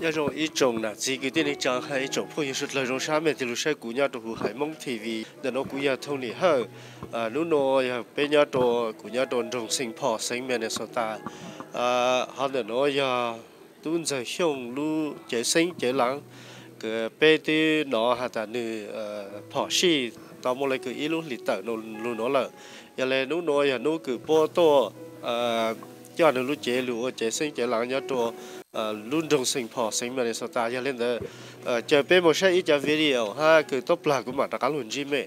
nhà rồi ít trồng là chỉ cái tiền trang hay trồng phơi như là trồng sao mình thì lúc sau cũng nhà đồ hải mong TV để nó cũng nhà thông này hơn lúc nó bên nhà đồ cũng nhà đồ trồng sinh phò sinh mình sao ta họ để nó nhà tuân giờ xong lu chế sinh chế lắng cái bên thì nó hạt ta nữ phò xí tao mua lại cái ít lúc lịch tờ nó là giờ này lúc nó nhà nó cứ bỏ to cho nên lúc chế sinh chế lắng nhà đồ luôn trong sinh phò sinh mà để sao ta cho nên là chờ bên một ít cho video ha cứ top là cũng mà đã cả luôn gì mẹ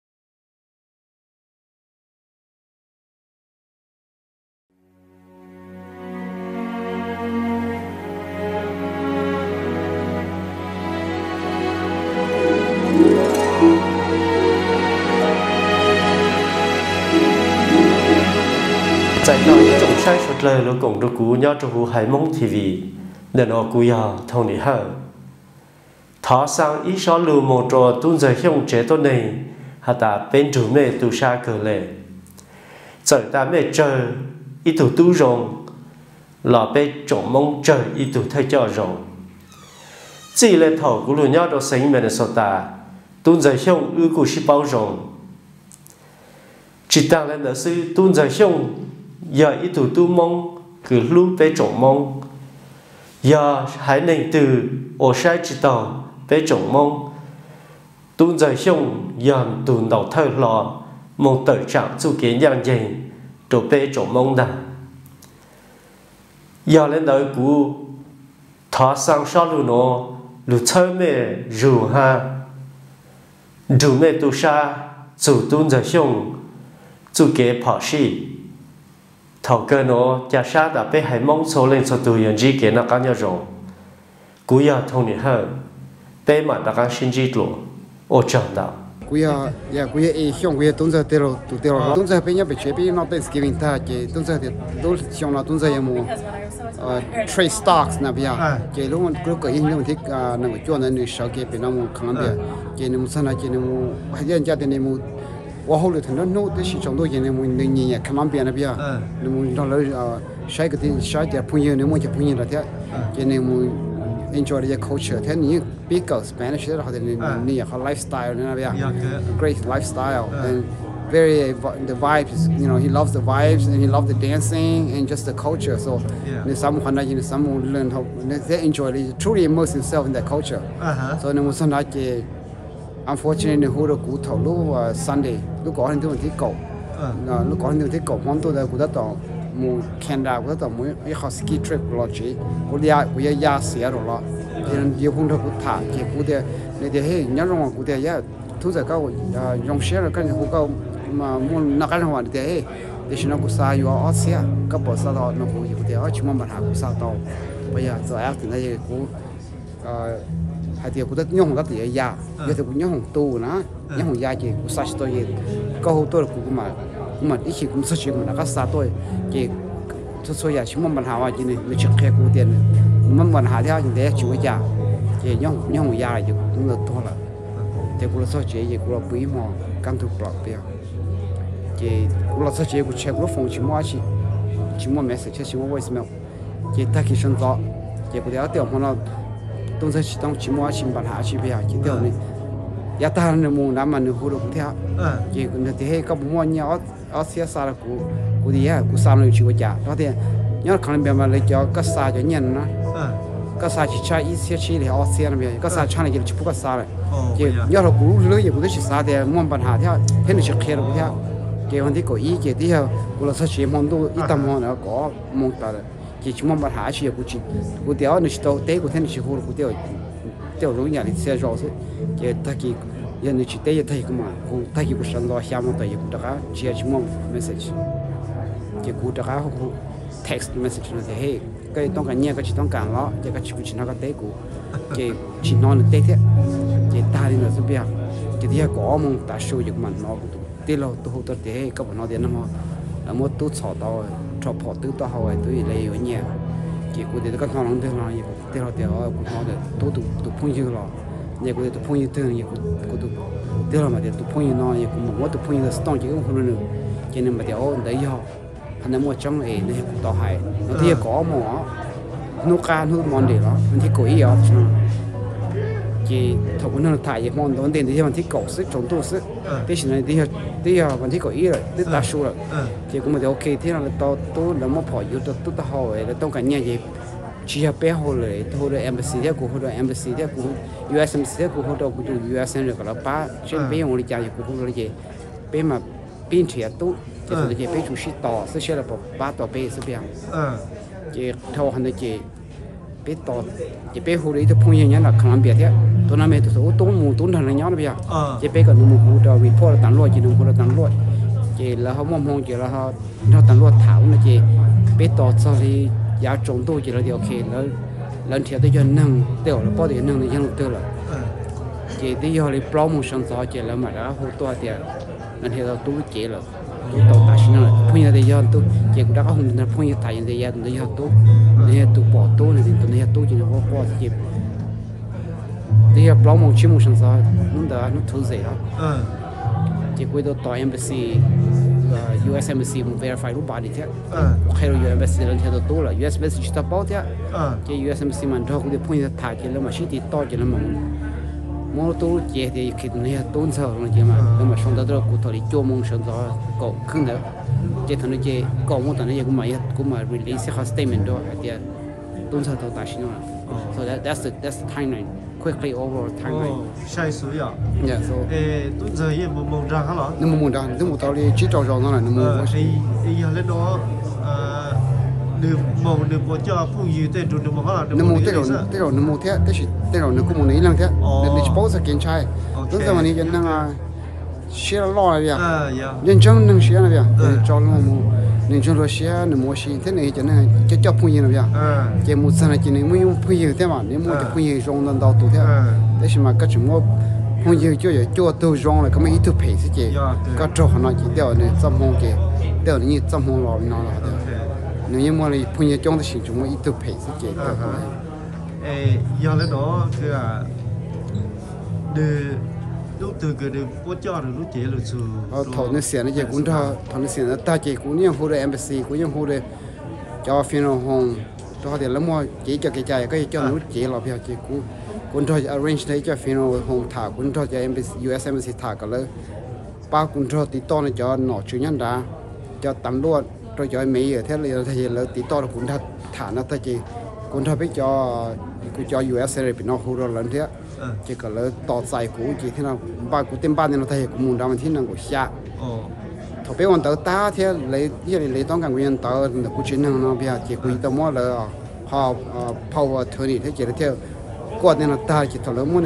tại nói trong sai phật lời nó cũng được cú nhau trong hải mong TV để nó cú ya thông đi hơn thọ sang ý số lưu một trò tuân giờ không chế tốt này hà ta bên chủ mẹ tu sa cờ lệ trời ta mẹ trời ý tu tu rồng là bên chỗ mong trời ý tu thay cho rồng chỉ là thọ của lưu nhau đó sinh mẹ sao ta tuân giờ không ư của sĩ bao rồng chỉ tăng lên đó sư tuân giờ không giờ ý tụ tu mong cứ lúc bé trộn mong giờ hãy nên từ ở sai chỉ tàu bé trộn mong tuôn giờ xong giờ tuôn đầu thơ lò một tự trạng chu kiến dạng gì rồi bé trộn mong đà giờ lên đời của thọ sang sau luôn nó lúc chơi mẹ rủ ha rủ mẹ tu sa chủ tuôn giờ xong chu kế bỏ xí thầu cơ nó cha sát đã bị hải mong số lên số tuổi nhận gì cái nó cá nhau rồi cú ya thông niệm hơn bé mà đã càng sinh chi luôn ô chẳng đạo cú ya xong cú ya tuần giờ tuần giờ bây giờ bị chế bị nó Thanksgiving ta cái tuần giờ thì tuần xong là tuần giờ em mua trade stocks na bia cái lúc cái hình như thích nó cái chỗ này nó sao cái bên nó mua khang bia cái nó mua sana cái nó mua hay là gia đình nó mua我后来听到弄的是从多年我那年看那边那边，那么到了下个天下点朋友，那么就朋友了的，就那么 enjoy the culture， 他你 speak Spanish 的，或者你好 lifestyle 那边 ，great lifestyle and very the vibes, you know he loves the vibes and he loves the dancing and just the culture. So someone that someone learn how they enjoy it, truly immerse themselves in that culture. So那么说那个。Unfortunately, hồi đó cú thầu lúc Sunday, lúc có hình thức cầu, lúc có hình thức cầu, món tôi đã cú đã tàu mua Canada, cú đã tàu mua cái họ ski trip lo chứ, cú đi cú ya xỉa rồi lo, thì nhiều hôm đó cú thả, thì cú đi, để hey nhớ rằng cú đi ya, thu giờ cao, dùng xe rồi cái cú cao mà mua nạc cái nào để hey, để cho nó cú sa yêu ở xe, cái bộ sa đó nó cú đi ở chỉ mong bạn hàng cú sa tàu, bây giờ giờ ác thì này cú hay thì cũng rất nhung rất là già, giờ thì cũng nhung tu nữa, nhung già chị cũng sai tôi gì, có hôm tôi cũng mà ít khi cũng xuất chuyện mà đã sai tôi, chị tôi giờ chúng mình hào chị này mình chụp khe của tiền, mình hào theo những cái chủ già, chị nhung già thì cũng được thôi là, thì cũng là sao chị cũng là quý mà can thiệp bạc bia, chị cũng là sao chị cũng check lúc phòng chỉ mua message chỉ mua voicemail, chị ta khi xong đó, chị cũng đã tiêu mà东西是当起码先把它去边去掉呢，也当然木那么呢胡都不跳，结果呢这些搞不么你些啥了古的呀，古啥了去过家，昨天你要看那边嘛来叫个啥叫年呢，个啥去吃一些去的些那边，个啥吃了就去不个啥了，就你要说古了也不得去啥的，么把它跳，现在去开了不跳，结果这个一个底下古了说去么都一单么那个么大的。chỉ chúng mình bắt hái chỉ cú đéo nó chỉ tao té cú thế nó chỉ hô cú đéo rồi nhà thì xe rồi thôi chỉ ta chỉ giờ nó chỉ té thấy cái mà cú ta chỉ cú sẵn rồi xem một tay cú đã chỉ chúng mình message chỉ cú đã cú text message nó thì hey cáiต้องการเนี่ยก็chỉต้องการđó chỉ cái chỉ nó cái té cú chỉ nó té thế chỉ ta đi nó sẽ biết chỉ thì có mong ta show được mình nó cũng té lâu tôi tôi té cái bọn nó đến nó là một tốt sọ tao cho phò tứ tao hỏi tôi lấy ở nhà chỉ có để các thằng nó là để họ cũng họ để tôi phun như là nhà của tôi phun như thế này của tôi để là mà để tôi phun như nó nhà của một tôi phun như stone chỉ có phun nữa cho nên mà để họ đấy họ anh em mua trong này này cũng tao hay nó thì có mà nô ca nô mòn để đó mình thích cổ ý đó chỉ thầu cũng nó thải mòn đó tiền thì mình thích cổ sức chống tu sức thế chỉ là đi mình thích cổ ý rồi thích ta su rồi chỉ cũng mình ok thế là tôi là một phò yêu tôi hỏi là tôi cả nhà gì chỉ là bé hồi rồi embassy thế của hồi rồi embassy thế của US embassy thế của hồi rồi của US rồi cả ba trên bé ông đi chơi của hồi rồi gì bé mà pin thì tốt chỉ là gì bé chủ sĩ tỏ sẽ là ba tỏ bé sẽ bé chỉ thầu hành chỉ bé tỏ chỉ bé hồi đấy tôi phong như là khăn biệt thế tôi nói mẹ tôi số tốn thằng này nhớ nó bây giờ chỉ bé còn một hồi rồi report tận luôn chỉ đừng hồi tận luôn chỉ là họ mong chỉ là họ tận luôn thảo là chỉ bé tỏ sau thì giá trồng tôi chỉ là điều khiển nó lần theo tôi cho nâng tiểu là bao tiền nâng là dân tiêu là chỉ đi giờ thì promotion cho chỉ là mà đã hỗ trợ tiền lần theo tôi chỉ là tôi tàu ta xin là phun nhà thì giờ tôi chỉ cũng đã có hùng là phun nhà thải thì giờ tôi giờ tôi bỏ tôi này tôi giờ tôi chỉ là có chỉ đi giờ promotion cho nó đã nó thu gì đó chỉ quay tôi tàu embassy US embassy muốn verify lúc bà đi thế, hay là US embassy lần theo tôi là US embassy chỉ tao bảo thế, cái US embassy mình thôi cũng được phun ra thải chỉ là mà chỉ to chỉ là mà mua tôi chỉ thì khi này tôi sợ là chỉ mà xong đó tôi cũng thôi đi cho mong xong đó có không được, chỉ thằng này chỉ có một thằng này cũng mà release cái statement đó thì tôi sợ tôi tại sao so that's the timeline quickly over timeline sai số ya yeah so tôi giờ hiện một ra hả lọ nó một ra nó một tao đi chỉ trò nó là nó một đi giờ lên đó được một cho phụ nữ tên được một hả là nó một thế rồi nó một thế rồi nó cũng một ý lắm thế nó chỉ bảo kiện trai tôi giờ mình cái năng xe lo này vậy nhân chân năng xe này vậy cho nó một nên chúng tôi sẽ nằm mua xin thế này cho nên cho phụ nữ này vậy cái một sản này chỉ nên mua phụ nữ thế mà nếu mua cho phụ nữ trong lần đầu tuổi thế thế mà các chúng mua phụ nữ cho tôi trong là có mấy ít thứ phê chứ chị các chỗ họ nói chỉ đeo này trăm hông cái đeo như trăm hông lò nó là nếu như mua thì phụ nữ trong thì chúng mua ít thứ phê chứ chị giờ lên đóคือde lúc từ cái de bố cho rồi lúc chế rồi sự thầu nó xịn nó cũng thầu nó xịn nó ta chỉ cũng như hồ đề embassy cũng như hồ đề cho phiên hồng cho thì lắm mua chỉ cho cái trái cái cho nó chỉ là bây giờ cũng thầu arrange đấy cho phiên hồng thả cũng thầu cho embassy US embassy thả cái lấy ba cũng thầu tí to này cho nọ chủ nhân đã cho tắm luôn rồi cho mấy ở thế là tí to là cũng thả nó ta chỉ cũng thầu biết cho US này bị nó hồ rồi lần thế chỉ có là tọt sai cũ chỉ thế nào ba cũ tên ba này nó thấy cũng muốn làm mình thế nào cũng xa thầu bé còn tớ ta thế lấy tông càng nguyên tớ là cũng chỉ năng nó bây giờ chỉ quý tớ mua là power attorney thế chỉ là theo quạt này nó ta chỉ thầu lớn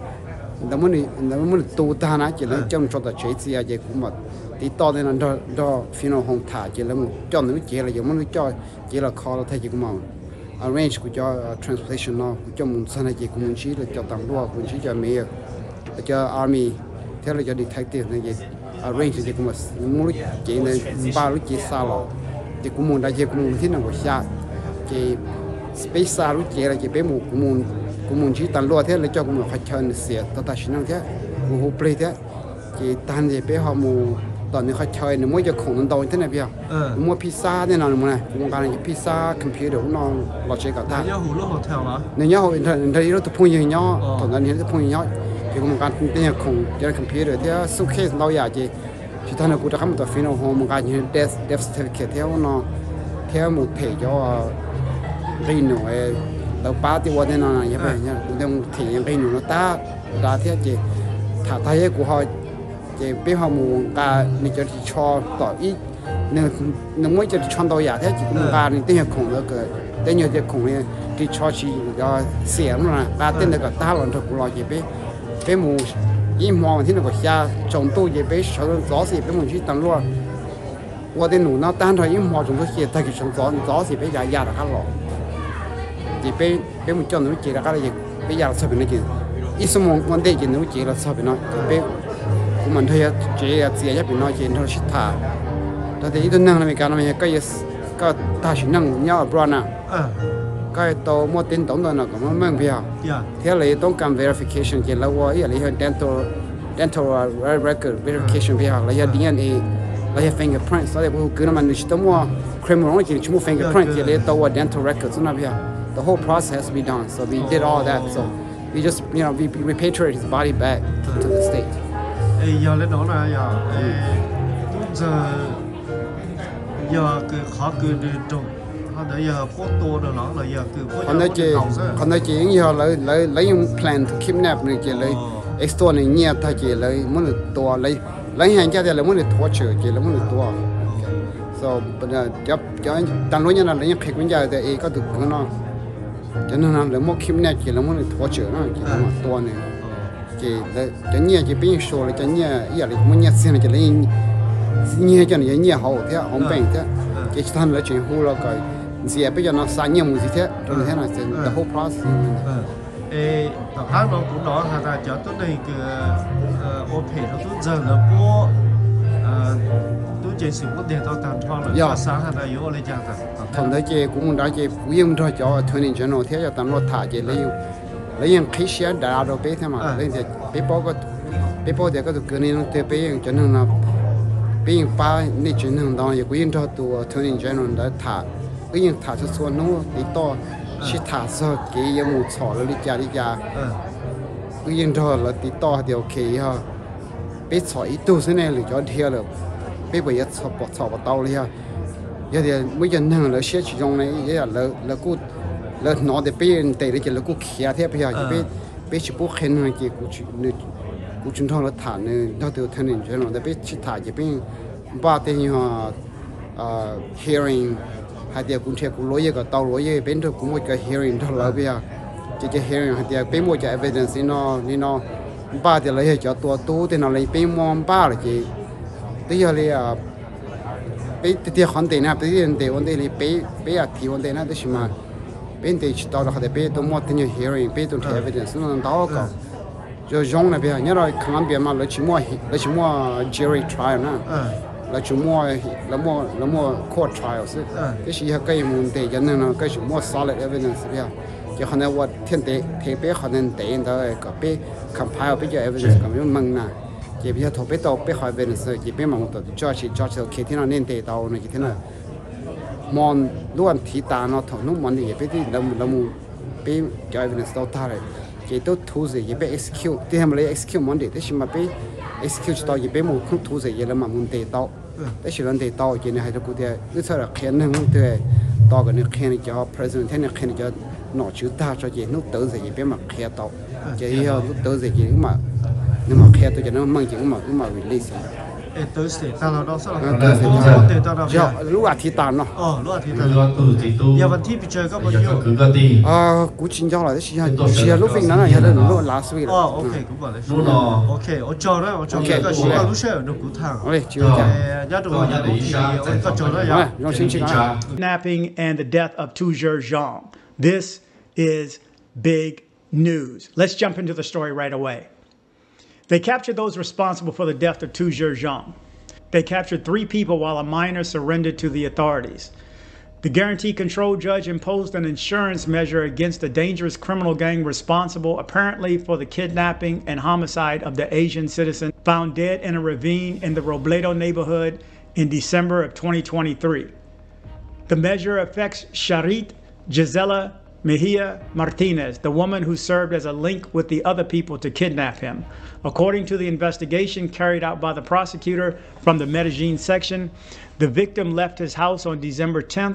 muốn tu ta nó chỉ là trong cho tớ chế gì chỉ cũng mà tí to này nó do phiên hồng thả chỉ là một cho nó chỉ là giống muốn cho chỉ là call nó thấy chỉ cũng mà arrange của cho transportation nó cho một sản này chỉ của mình chỉ là cho tặng đua của chỉ cho mấy cho army theo là cho detective này chỉ arrange thì cũng một chỉ này ba lúc chỉ xa lọ thì cũng muốn đại diện cũng muốn thế nào cũng xa chỉ space xa lúc chỉ là chỉ bé một cũng muốn chỉ tặng đua thế là cho cũng một phát chân xịt ta chỉ năng thế của hồ play thế chỉ tặng thì bé họ muốnตอนนี้เขาใช้เนี่ยมันจะของนั่นโดนที่ไหนเพียงมันพิซซ่าเนี่ยนะมันไงวงการเนี่ยพิซซ่าคอมพิวเตอร์น้องเราใช้กับท่านเนี่ยหูลูกโฮเทลเหรอเนี่ยหูอินเทอร์เน็ตเราจะพูดอย่างเงี้ยตอนนั้นเนี่ยจะพูดอย่างเงี้ยที่วงการเนี่ยของจะคอมพิวเตอร์ที่สุเคสเราอยากจะที่ท่านกูจะทำตัวฟินอลโฮมการเนี่ยเดฟสเตอร์เคทเที่ยวน้องเที่ยวหมดเพจก็รีโนเราป้าที่วันนี้นะยังไงเนี่ยกูจะถี่ยังรีโนนะตาเที่ยวจะถ้าไทยกูเขาchỉ biết họ muốn cả những cái cho tỏi ít nên mỗi cái chọn tỏi giả thế chỉ cũng cả những cái khổng đó cái cái nhiều cái khổng này cái cho chỉ cho xẻ mà cả tên là cái ta lần thôi cũng lo chỉ biết muốn im hoa thì nó có xa trồng tôi chỉ biết sợ gió gì biết muốn chỉ tăng luôn qua đến nụ nó tan thôi im hoa chúng tôi chỉ thay cái trồng gió gì biết giả là cái lọ chỉ biết một chọn nó chỉ là cái gì biết giả là sao bị nó chỉ ít số một vấn đề chỉ nó chỉ là sao bị nó biết cũng mình thấy chỉ là bị nói chuyện thôi shit thà,แต่ที่ตัวนั่งในการทำอย่างก็ถ้าชินั่งเนี่ยบรอนะก็ตัวมดตินตรงนั้นก็มันไม่เพียงที่เราต้องการ verification ที่เราว่าอย่างเรา dental record verification เพียงเราอย่าง DNA เราอย่าง fingerprint 所以พวกคือมันนี่ตัวมั่ว criminal ที่ชั่วโมง fingerprint ที่เราตัว dental record นั่นเพียง the whole process has to be done. So we did all that. So we just, we repatriated his body back to the States. Giờ lên đó là giờ cái khó cứ đi trong họ đã giờ photo rồi nó là giờ cứ còn nói chuyện giờ lấy plan to kidnap này chỉ lấy extort này nhiều thay chỉ lấy muốn được tua lấy hàng cha thì lấy muốn được torture chỉ lấy muốn được tua. So cho tàn lối như là lấy khách bên nhà thì có được cái nó cho nên là lấy một kidnap chỉ lấy muốn được torture nó chỉ lấy một tua này chỉ lấy cho nhiều chỉ bên số là cho nhiều giờ lấy muốn nhiều tiền chỉ lấy nhiều cho nhiều nhiều hậu thế hậu bệnh thế chỉ thằng lấy chuyện hú là cái gì bây giờ nó sang nhiều gì thế rồi thế là the whole process. Tao khác nó cũng đó là cho tôi đây cái ô phê nó tôi giờ nó có tôi chỉ sử dụng để tao tạm thoáng là sáng hay là yếu lấy chăng ta. Thằng đấy chỉ cũng đã chỉ phụ huynh thôi cho Attorney General thế cho tạm lo thả chỉ lấy những cái xe đã đâu biết thế mà lấy thì biết bao giờ có được cái này nó tới biết cho nên là biết ba này cho nên đó phụ huynh thôi tụ Attorney General đã thả cái những thả cho số nó đi to chỉ thả sao cái những một sọ là đi ra cái những thôi là đi to thì ok ha biết sọ ít tu thế này là cho theo được biết bây giờ sọ bắt đầu đi ha giờ thì mấy dân hàng là sẽ chỉ dùng này giờ là cút là nó để biết để chỉ là cút kia thế bây giờ biết chỉ bút khen này chỉ cút chúng tôi là thả này nó từ thân hình cho nó để biết chỉ thả chỉ biết ba tên họ hearing hay là cũng cũng lối cái tàu lối bên đó cũng một cái hearing đó là bây giờ cái hearing hay là bên một cái evidence nó ba thì lấy cho tua thì nó lấy bên mòn ba là gì bây giờ là bên thì hoàn tiền nào bên thì vấn đề là bên thì vấn đề nào đó mà bên thì chỉ tao là hay bên tôi một cái hearing bên tôi thấy evidence nó đó có rồi giống là bây giờ nhớ rồi không biết mà lấy chỉ mua jury trial nè là chúng mua court trials cái gì cái muốn để cho nên là cái chúng mua solid evidence bây giờ cho họ nói what thiên tế thế bé họ nên để đó cái bé compile bây giờ evidence cái mình măng nè chỉ bây giờ thầu bé tàu bé hỏi evidence chỉ bé măng tàu cho cái thế nào nên để tàu này cái thế nào mòn luôn thì ta nó thầu nó mòn thì bé thì làm bé cho evidence tàu ta rồi chỉ tôi thu gì bé execute thì làm lấy execute mòn để thế mà bé execute tàu chỉ bé một không thu gì là mà muốn để tàu đấy chỉ là để tàu chỉ này hay là cụ thể như thế là khen hơn thế tàu cái này khen cho president thế này khen cho nó chịu ta cho chỉ lúc tới gì biết mà khen tàu chỉ lúc tới gì mà nhưng mà khen tôi cho nó mang chỉ mà release tới sẽ ta là đó sao lúc à thì tàn nó lúc à thì tàn giờวันที่ไปเจอก็bao nhiêu cú chín giao là chỉ là lúc mình nói là giờ là lúc last week ok cũng vậy ok ở chỗ đó cái là lúc sau nó cũng thằng nhớ được rồi nhớ thì ở chỗ đó kidnapping and the death of Tujer Jeong. This is big news. Let's jump into the story right away. They captured those responsible for the death of Tujer Jeong. They captured 3 people while a minor surrendered to the authorities. The Guarantee Control Judge imposed an insurance measure against a dangerous criminal gang responsible apparently for the kidnapping and homicide of the Asian citizen found dead in a ravine in the Robledo neighborhood in December of 2023. The measure affects Charit Gisela Mejia Martinez, the woman who served as a link with the other people to kidnap him. According to the investigation carried out by the prosecutor from the Medellin section, the victim left his house on December 10th,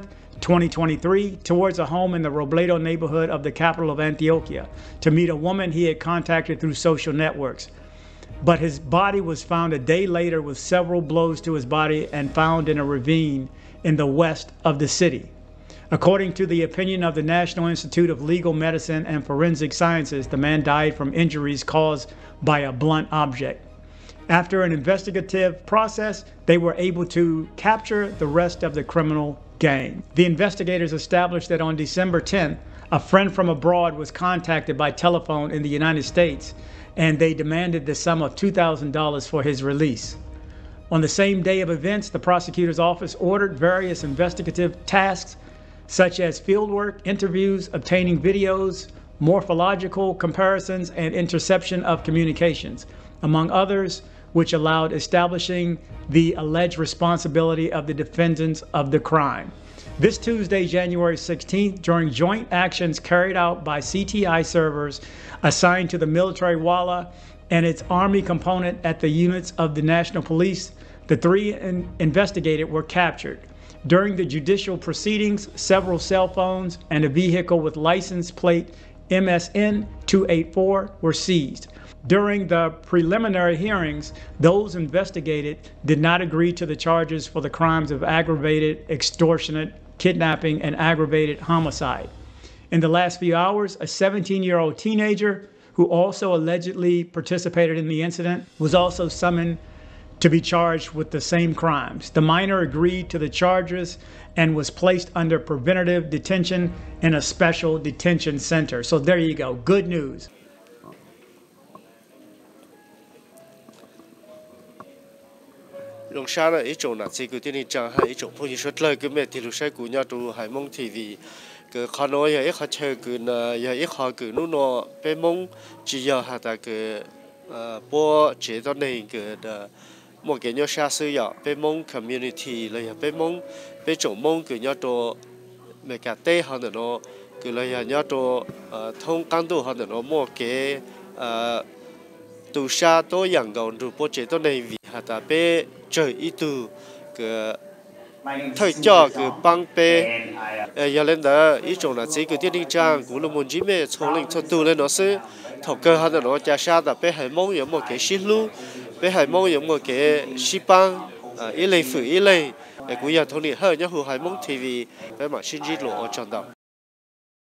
2023, towards a home in the Robledo neighborhood of the capital of Antioquia to meet a woman he had contacted through social networks. But his body was found a day later with several blows to his body and found in a ravine in the west of the city. According to the opinion of the National Institute of Legal Medicine and Forensic Sciences, the man died from injuries caused by a blunt object. After an investigative process, they were able to capture the rest of the criminal gang. The investigators established that on December 10th, a friend from abroad was contacted by telephone in the United States, and they demanded the sum of $2,000 for his release. On the same day of events, the prosecutor's office ordered various investigative tasks such as fieldwork, interviews, obtaining videos, morphological comparisons, and interception of communications, among others, which allowed establishing the alleged responsibility of the defendants of the crime. This Tuesday, January 16th, during joint actions carried out by CTI servers assigned to the military Walla and its Army component at the units of the National Police, the three investigated were captured. During the judicial proceedings, several cell phones and a vehicle with license plate MSN 284 were seized. During the preliminary hearings, those investigated did not agree to the charges for the crimes of aggravated extortionate, kidnapping, and aggravated homicide. In the last few hours, a 17-year-old teenager who also allegedly participated in the incident was also summoned to be charged with the same crimes. The minor agreed to the charges and was placed under preventative detention in a special detention center. So there you go, good news. Long xa là ít chỗ nào chỉ cứ tin đi chẳng hay ít chỗ phong như suốt lời cứ mẹ thì lúc sáng của nhau tụ hải mông thì vì cứ khó nói giờ ít khó chơi cứ giờ ít khó cứ nút nó bé mông chỉ giờ hà ta cứ bố chế đó này cứ một cái nhau xa xưa giờ bé mông community là giờ bé mông bé chỗ mông cứ nhau tụ mẹ cả tê họ được nó cứ là giờ nhau tụ thông cán tụ họ được nó một cái tụ xa tôi dạng gọn tụ bố chế đó này vì hà ta bé trời ít từ cái thời cho cái băng bê giờ lên đó ít chỗ là chỉ cái tiên trang cũng là muốn chỉ mẹ số lượng số tu lên nó sẽ thầu cơ hay là nó trả xa là bé hải mong giống một cái xí lu bé hải mong giống một cái xí băng ít lấy phử ít lấy cũng giờ thông điệp hơn nhá hồ hải mong thì vì bé mà xin chỉ lộ ở trong đó